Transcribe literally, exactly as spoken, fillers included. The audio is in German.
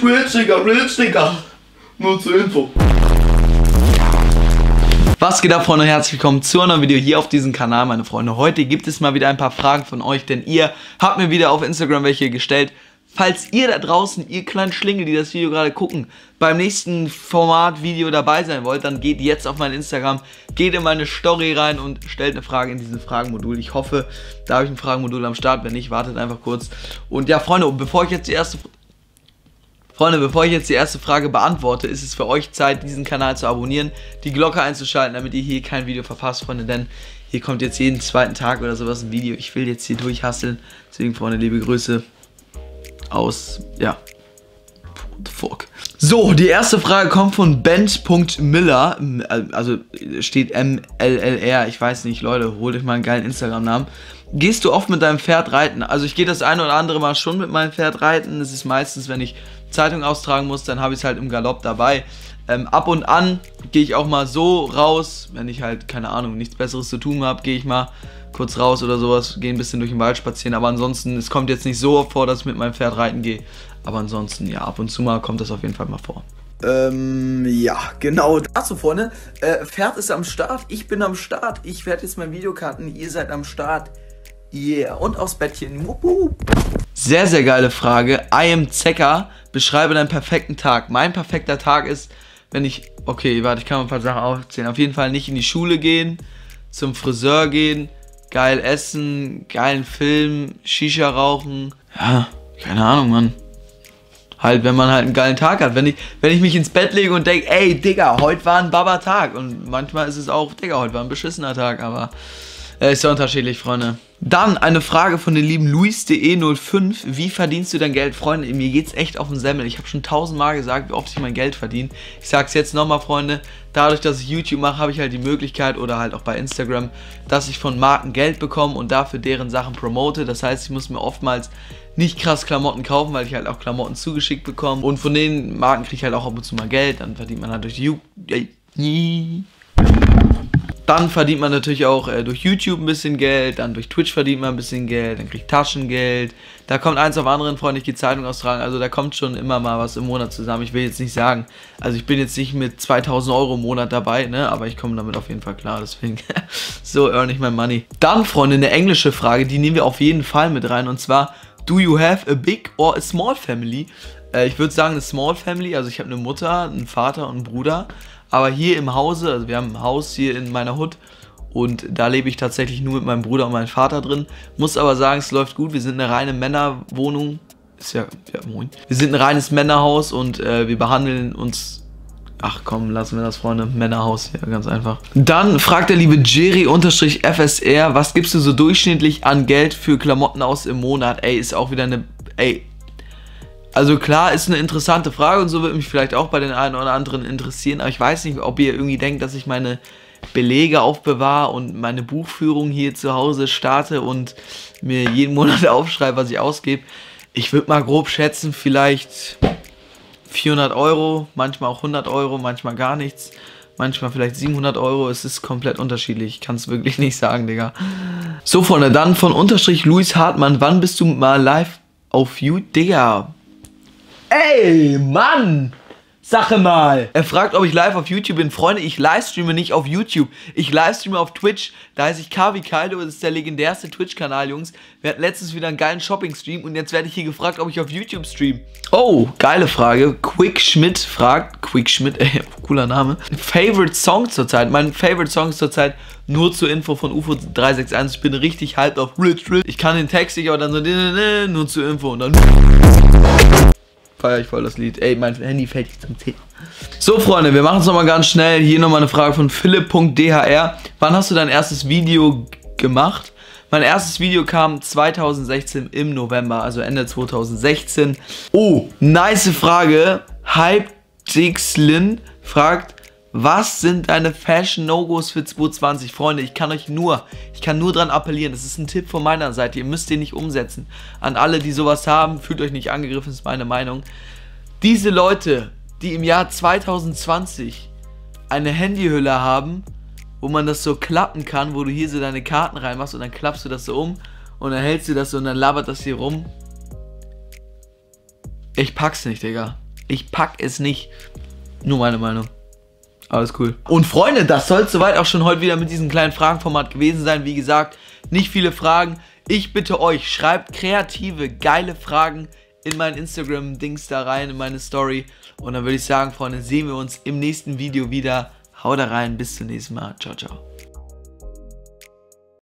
Rich, Digga, Rich, Digga. Nur zur Info. Was geht ab, Freunde? Herzlich willkommen zu einem Video hier auf diesem Kanal, meine Freunde. Heute gibt es mal wieder ein paar Fragen von euch, denn ihr habt mir wieder auf Instagram welche gestellt. Falls ihr da draußen, ihr kleinen Schlingel, die das Video gerade gucken, beim nächsten Format-Video dabei sein wollt, dann geht jetzt auf mein Instagram, geht in meine Story rein und stellt eine Frage in diesem Fragenmodul. Ich hoffe, da habe ich ein Fragenmodul am Start. Wenn nicht, wartet einfach kurz. Und ja, Freunde, bevor ich jetzt die erste... Freunde, bevor ich jetzt die erste Frage beantworte, ist es für euch Zeit, diesen Kanal zu abonnieren, die Glocke einzuschalten, damit ihr hier kein Video verpasst, Freunde, denn hier kommt jetzt jeden zweiten Tag oder sowas ein Video. Ich will jetzt hier durchhasseln, deswegen, Freunde, liebe Grüße aus, ja, what the fuck. So, die erste Frage kommt von Bent.Miller, also steht M L L R, ich weiß nicht, Leute, holt euch mal einen geilen Instagram-Namen. Gehst du oft mit deinem Pferd reiten? Also ich gehe das eine oder andere Mal schon mit meinem Pferd reiten. Das ist meistens, wenn ich Zeitung austragen muss, dann habe ich es halt im Galopp dabei. Ähm, ab und an gehe ich auch mal so raus, wenn ich halt, keine Ahnung, nichts Besseres zu tun habe, gehe ich mal kurz raus oder sowas, gehe ein bisschen durch den Wald spazieren. Aber ansonsten, es kommt jetzt nicht so oft vor, dass ich mit meinem Pferd reiten gehe. Aber ansonsten, ja, ab und zu mal kommt das auf jeden Fall mal vor. Ähm, ja, genau dazu, Freunde. Äh, Pferd ist am Start, ich bin am Start. Ich werde jetzt mein Video cutten, ihr seid am Start. Yeah, und aufs Bettchen. Sehr, sehr geile Frage. I am Zecker. Beschreibe deinen perfekten Tag. Mein perfekter Tag ist, wenn ich... Okay, warte, ich kann mal ein paar Sachen aufzählen. Auf jeden Fall nicht in die Schule gehen, zum Friseur gehen, geil essen, geilen Film, Shisha rauchen. Ja, keine Ahnung, Mann. Halt, wenn man halt einen geilen Tag hat. Wenn ich, wenn ich mich ins Bett lege und denke, ey, Digga, heute war ein Baba-Tag. Und manchmal ist es auch, Digga, heute war ein beschissener Tag, aber... Äh, ist ja unterschiedlich, Freunde. Dann eine Frage von den lieben Luis.de null fünf. Wie verdienst du dein Geld? Freunde, mir geht's echt auf den Semmel. Ich habe schon tausendmal gesagt, wie oft ich mein Geld verdiene. Ich sag's jetzt nochmal, Freunde. Dadurch, dass ich YouTube mache, habe ich halt die Möglichkeit, oder halt auch bei Instagram, dass ich von Marken Geld bekomme und dafür deren Sachen promote. Das heißt, ich muss mir oftmals nicht krass Klamotten kaufen, weil ich halt auch Klamotten zugeschickt bekomme. Und von den Marken kriege ich halt auch ab und zu mal Geld. Dann verdient man halt durch die YouTube... Dann verdient man natürlich auch äh, durch YouTube ein bisschen Geld, dann durch Twitch verdient man ein bisschen Geld, dann kriegt Taschengeld. Da kommt eins auf anderen, Freunde, ich gehe Zeitung austragen, also da kommt schon immer mal was im Monat zusammen. Ich will jetzt nicht sagen, also ich bin jetzt nicht mit zweitausend Euro im Monat dabei, ne, aber ich komme damit auf jeden Fall klar, deswegen so earn ich mein Money. Dann, Freunde, eine englische Frage, die nehmen wir auf jeden Fall mit rein, und zwar, do you have a big or a small family? Äh, ich würde sagen eine small family, also ich habe eine Mutter, einen Vater und einen Bruder. Aber hier im Hause, also wir haben ein Haus hier in meiner Hut und da lebe ich tatsächlich nur mit meinem Bruder und meinem Vater drin. Muss aber sagen, es läuft gut. Wir sind eine reine Männerwohnung. Ist ja, ja moin. Wir sind ein reines Männerhaus und äh, wir behandeln uns... Ach komm, lassen wir das, Freunde. Männerhaus, ja, ganz einfach. Dann fragt der liebe Jerry-F S R, was gibst du so durchschnittlich an Geld für Klamotten aus im Monat? Ey, ist auch wieder eine... Ey... Also klar, ist eine interessante Frage und so würde mich vielleicht auch bei den einen oder anderen interessieren, aber ich weiß nicht, ob ihr irgendwie denkt, dass ich meine Belege aufbewahre und meine Buchführung hier zu Hause starte und mir jeden Monat aufschreibe, was ich ausgebe. Ich würde mal grob schätzen, vielleicht vierhundert Euro, manchmal auch hundert Euro, manchmal gar nichts, manchmal vielleicht siebenhundert Euro, es ist komplett unterschiedlich, ich kann es wirklich nicht sagen, Digga. So, Freunde, dann von Unterstrich Luis Hartmann, wann bist du mal live auf YouTube? Digga. Ey, Mann! Sache mal! Er fragt, ob ich live auf YouTube bin. Freunde, ich livestreame nicht auf YouTube. Ich livestreame auf Twitch. Da heiße ich K wie Kaido. Das ist der legendärste Twitch-Kanal, Jungs. Wir hatten letztens wieder einen geilen Shopping-Stream und jetzt werde ich hier gefragt, ob ich auf YouTube stream. Oh, geile Frage. Quick Schmidt fragt, Quick Schmidt, ey, cooler Name. Favorite Song zurzeit? Mein Favorite Song ist zurzeit nur zur Info von U F O drei sechs eins. Ich bin richtig hyped auf Rich Rich. Ich kann den Text nicht, aber dann so, nur zur Info und dann... Feier ich voll das Lied. Ey, mein Handy fällt jetzt am Zeh. So, Freunde, wir machen es nochmal ganz schnell. Hier nochmal eine Frage von Philipp.dhr. Wann hast du dein erstes Video gemacht? Mein erstes Video kam zweitausendsechzehn im November, also Ende zweitausendsechzehn. Oh, nice Frage. Hypedixlin fragt, was sind deine Fashion-No-Gos für zwanzig zwanzig? Freunde, ich kann euch nur, ich kann nur dran appellieren. Das ist ein Tipp von meiner Seite. Ihr müsst den nicht umsetzen. An alle, die sowas haben, fühlt euch nicht angegriffen, ist meine Meinung. Diese Leute, die im Jahr zweitausendzwanzig eine Handyhülle haben, wo man das so klappen kann, wo du hier so deine Karten reinmachst und dann klappst du das so um und dann hältst du das so und dann labert das hier rum. Ich pack's nicht, Digga. Ich pack es nicht. Nur meine Meinung. Alles cool. Und Freunde, das soll es soweit auch schon heute wieder mit diesem kleinen Fragenformat gewesen sein. Wie gesagt, nicht viele Fragen. Ich bitte euch, schreibt kreative, geile Fragen in mein Instagram-Dings da rein, in meine Story. Und dann würde ich sagen, Freunde, sehen wir uns im nächsten Video wieder. Haut da rein, bis zum nächsten Mal. Ciao, ciao.